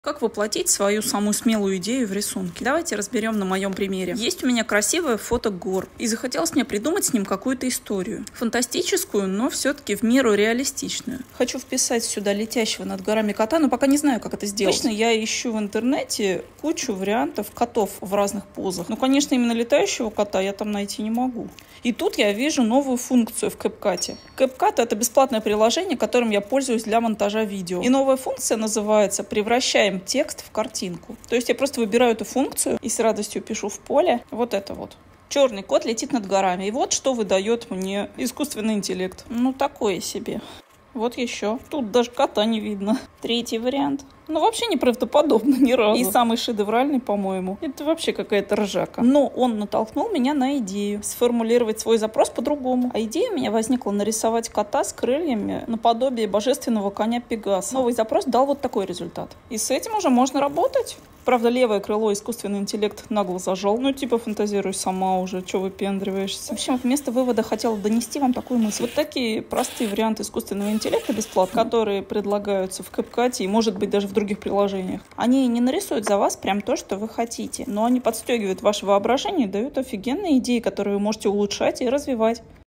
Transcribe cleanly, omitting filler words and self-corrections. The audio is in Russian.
Как воплотить свою самую смелую идею в рисунке? Давайте разберем на моем примере. Есть у меня красивое фото гор, и захотелось мне придумать с ним какую-то историю. Фантастическую, но все-таки в меру реалистичную. Хочу вписать сюда летящего над горами кота, но пока не знаю, как это сделать. Обычно я ищу в интернете кучу вариантов котов в разных позах. Но, конечно, именно летающего кота я там найти не могу. И тут я вижу новую функцию в CapCut. CapCut — это бесплатное приложение, которым я пользуюсь для монтажа видео. И новая функция называется «Превращаем текст в картинку». То есть я просто выбираю эту функцию и с радостью пишу в поле вот это вот. Черный кот летит над горами. И вот что выдает мне искусственный интеллект. Ну, такое себе. Вот еще. Тут даже кота не видно. Третий вариант. Ну, вообще неправдоподобно ни разу. И самый шедевральный, по-моему. Это вообще какая-то ржака. Но он натолкнул меня на идею сформулировать свой запрос по-другому. А идея у меня возникла нарисовать кота с крыльями наподобие божественного коня Пегаса. Новый запрос дал вот такой результат. И с этим уже можно работать. Правда, левое крыло искусственный интеллект нагло зажал. Ну, типа, фантазируй сама уже, что выпендриваешься. В общем, вместо вывода хотела донести вам такую мысль. Вот такие простые варианты искусственного интеллекта бесплатно, которые предлагаются в CapCut и, может быть, даже в других приложениях. Они не нарисуют за вас прям то, что вы хотите, но они подстегивают ваше воображение и дают офигенные идеи, которые вы можете улучшать и развивать.